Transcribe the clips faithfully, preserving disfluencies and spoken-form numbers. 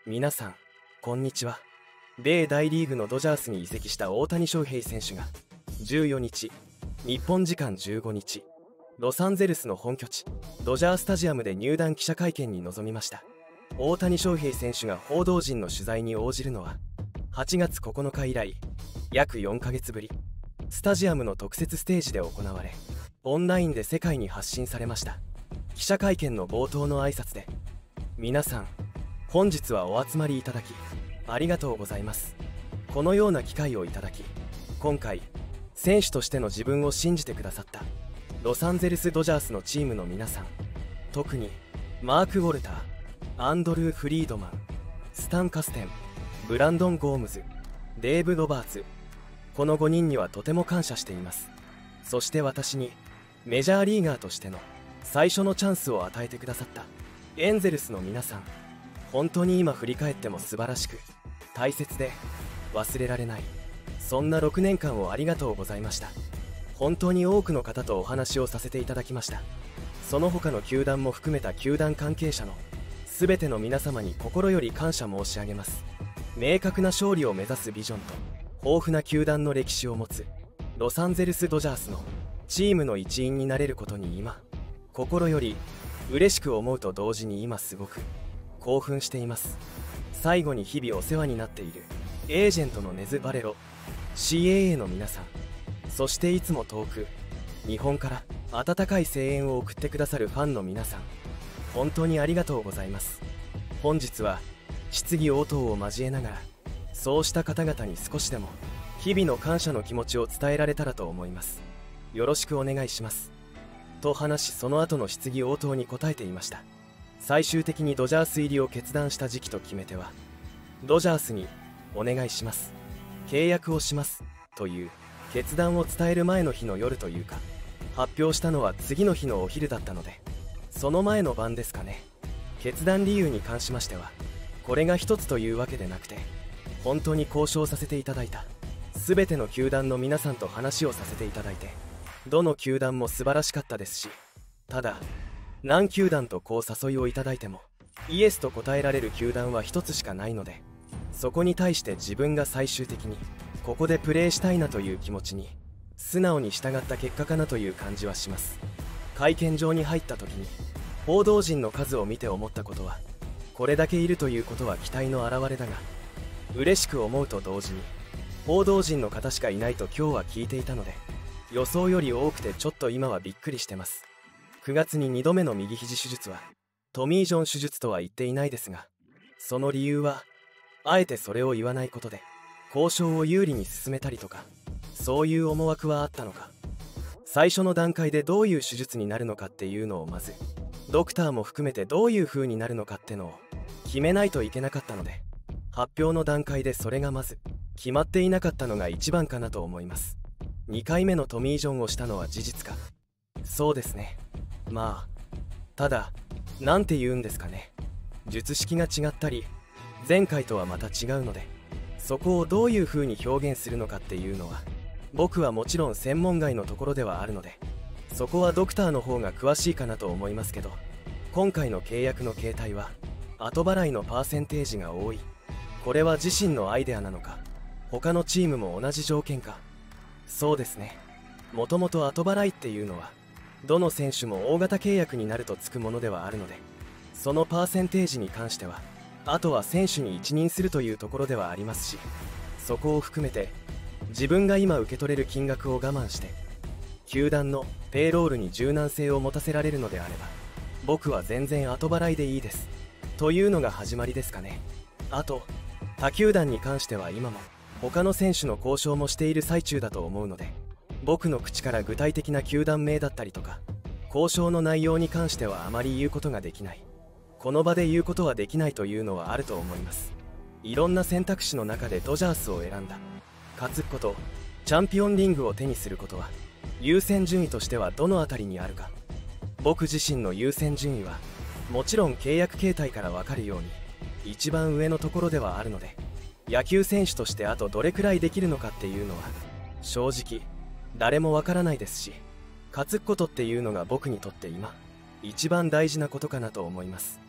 皆さんこんにちは。米大リーグのドジャースに移籍した大谷翔平選手がじゅうよにち、日本時間じゅうごにち、ロサンゼルスの本拠地ドジャースタジアムで入団記者会見に臨みました。大谷翔平選手が報道陣の取材に応じるのははちがつここのか以来約よんかげつぶり。スタジアムの特設ステージで行われ、オンラインで世界に発信されました。記者会見の冒頭の挨拶で、皆さん本日はお集まりいただきありがとうございます。このような機会をいただき、今回選手としての自分を信じてくださったロサンゼルスドジャースのチームの皆さん、特にマーク・ウォルター、アンドルー・フリードマン、スタン・カステン、ブランドン・ゴームズ、デーブ・ロバーツ、このごにんにはとても感謝しています。そして私にメジャーリーガーとしての最初のチャンスを与えてくださったエンゼルスの皆さん、本当に今振り返っても素晴らしく大切で忘れられない、そんなろくねんかんをありがとうございました。本当に多くの方とお話をさせていただきました。その他の球団も含めた球団関係者の全ての皆様に心より感謝申し上げます。明確な勝利を目指すビジョンと豊富な球団の歴史を持つロサンゼルスドジャースのチームの一員になれることに今心より嬉しく思うと同時に今すごく興奮しています。最後に日々お世話になっているエージェントのネズ・バレロ シーエーエー の皆さん、そしていつも遠く日本から温かい声援を送ってくださるファンの皆さん、本当にありがとうございます。本日は質疑応答を交えながらそうした方々に少しでも日々の感謝の気持ちを伝えられたらと思います。よろしくお願いしますと話し、その後の質疑応答に答えていました。最終的にドジャース入りを決断した時期と決め手は、ドジャースにお願いします、契約をしますという決断を伝える前の日の夜というか、発表したのは次の日のお昼だったので、その前の晩ですかね。決断理由に関しましては、これが一つというわけでなくて、本当に交渉させていただいた全ての球団の皆さんと話をさせていただいて、どの球団も素晴らしかったですし、ただ何球団とこう誘いをいただいてもイエスと答えられる球団は一つしかないので、そこに対して自分が最終的にここでプレーしたいなという気持ちに素直に従った結果かなという感じはします。会見場に入った時に報道陣の数を見て思ったことは、これだけいるということは期待の表れだが、嬉しく思うと同時に報道陣の方しかいないと今日は聞いていたので、予想より多くてちょっと今はびっくりしてます。くがつににどめの右肘手術はトミー・ジョン手術とは言っていないですが、その理由はあえてそれを言わないことで交渉を有利に進めたりとか、そういう思惑はあったのか。最初の段階でどういう手術になるのかっていうのをまずドクターも含めてどういう風になるのかってのを決めないといけなかったので、発表の段階でそれがまず決まっていなかったのが一番かなと思います。にかいめのトミー・ジョンをしたのは事実か。そうですね。まあただなんて言うんですかね、術式が違ったり前回とはまた違うので、そこをどういう風に表現するのかっていうのは僕はもちろん専門外のところではあるので、そこはドクターの方が詳しいかなと思いますけど、今回の契約の形態は後払いのパーセンテージが多い。これは自身のアイデアなのか、他のチームも同じ条件か。そうですね、もともと後払いっていうのはどの選手も大型契約になるとつくものではあるので、そのパーセンテージに関してはあとは選手に一任するというところではありますし、そこを含めて自分が今受け取れる金額を我慢して球団のペイロールに柔軟性を持たせられるのであれば、僕は全然後払いでいいですというのが始まりですかね。あと他球団に関しては今も他の選手の交渉もしている最中だと思うので、僕の口から具体的な球団名だったりとか交渉の内容に関してはあまり言うことができない。この場で言うことはできないというのはあると思います。いろんな選択肢の中でドジャースを選んだ。勝つこと、チャンピオンリングを手にすることは優先順位としてはどのあたりにあるか。僕自身の優先順位はもちろん契約形態から分かるように一番上のところではあるので、野球選手としてあとどれくらいできるのかっていうのは正直誰もわからないですし、勝つことっていうのが僕にとって今一番大事なことかなと思います。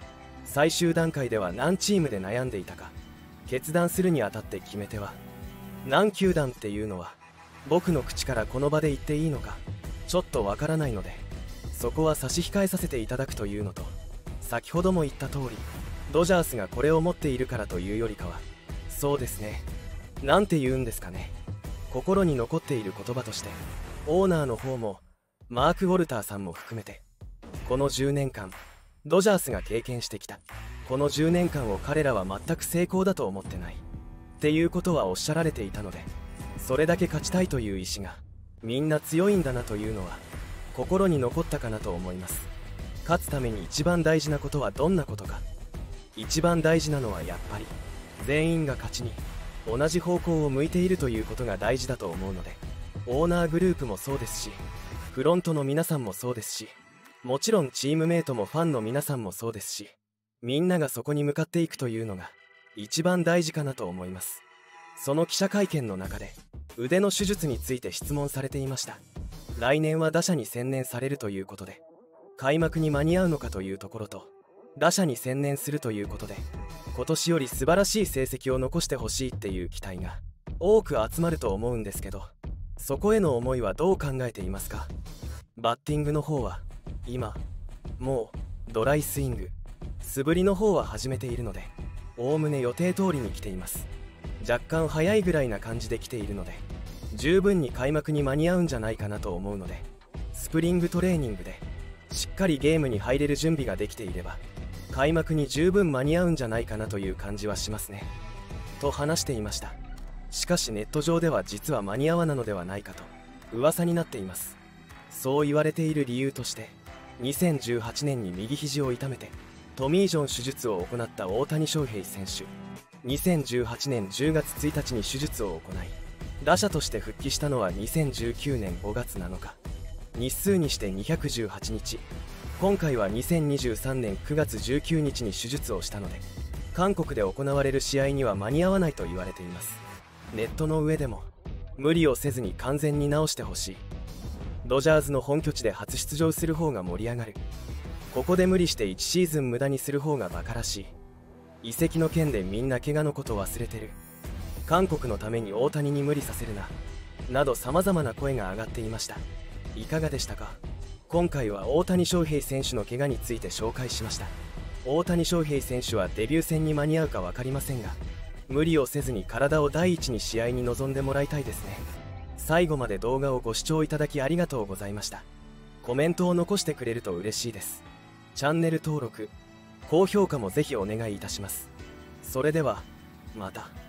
最終段階では何チームで悩んでいたか決断するにあたって決め手は何球団っていうのは僕の口からこの場で言っていいのかちょっとわからないので、そこは差し控えさせていただくというのと、先ほども言った通りドジャースがこれを持っているからというよりかは、そうですね、なんて言うんですかね、心に残っている言葉として、オーナーの方もマーク・ウォルターさんも含めて、このじゅうねんかんドジャースが経験してきたこのじゅうねんかんを彼らは全く成功だと思ってないっていうことはおっしゃられていたので、それだけ勝ちたいという意志がみんな強いんだなというのは心に残ったかなと思います。勝つために一番大事なことはどんなことか。一番大事なのはやっぱり全員が勝ちに同じ方向を向いているということが大事だと思うので、オーナーグループもそうですし、フロントの皆さんもそうですし、もちろんチームメイトもファンの皆さんもそうですし、みんながそこに向かっていくというのが一番大事かなと思います。その記者会見の中で腕の手術について質問されていました。来年は打者に専念されるということで、開幕に間に合うのかというところと、打者に専念するということで今年より素晴らしい成績を残してほしいっていう期待が多く集まると思うんですけど、そこへの思いはどう考えていますか。バッティングの方は今もうドライスイング、素振りの方は始めているので、おおむね予定通りに来ています。若干早いぐらいな感じで来ているので、十分に開幕に間に合うんじゃないかなと思うので、スプリングトレーニングでしっかりゲームに入れる準備ができていれば開幕に十分間に合うんじゃないかなという感じはしますねと話していました。しかしネット上では実は間に合わなのではないかと噂になっています。そう言われている理由として、にせんじゅうはちねんに右肘を痛めてトミー・ジョン手術を行った大谷翔平選手、にせんじゅうはちねんじゅうがつついたちに手術を行い打者として復帰したのはにせんじゅうきゅうねんごがつなのか、日数にしてにひゃくじゅうはちにち、今回はにせんにじゅうさんねんくがつじゅうくにちに手術をしたので、韓国で行われる試合には間に合わないと言われています。ネットの上でも無理をせずに完全に治してほしい、ドジャースの本拠地で初出場する方が盛り上がる、ここで無理していちシーズン無駄にする方がバカらしい、移籍の件でみんな怪我のこと忘れてる、韓国のために大谷に無理させるななど様々な声が上がっていました。いかがでしたか。今回は大谷翔平選手の怪我について紹介しました。大谷翔平選手はデビュー戦に間に合うか分かりませんが、無理をせずに体を第一に試合に臨んでもらいたいですね。最後まで動画をご視聴いただきありがとうございました。コメントを残してくれると嬉しいです。チャンネル登録、高評価もぜひお願いいたします。それではまた。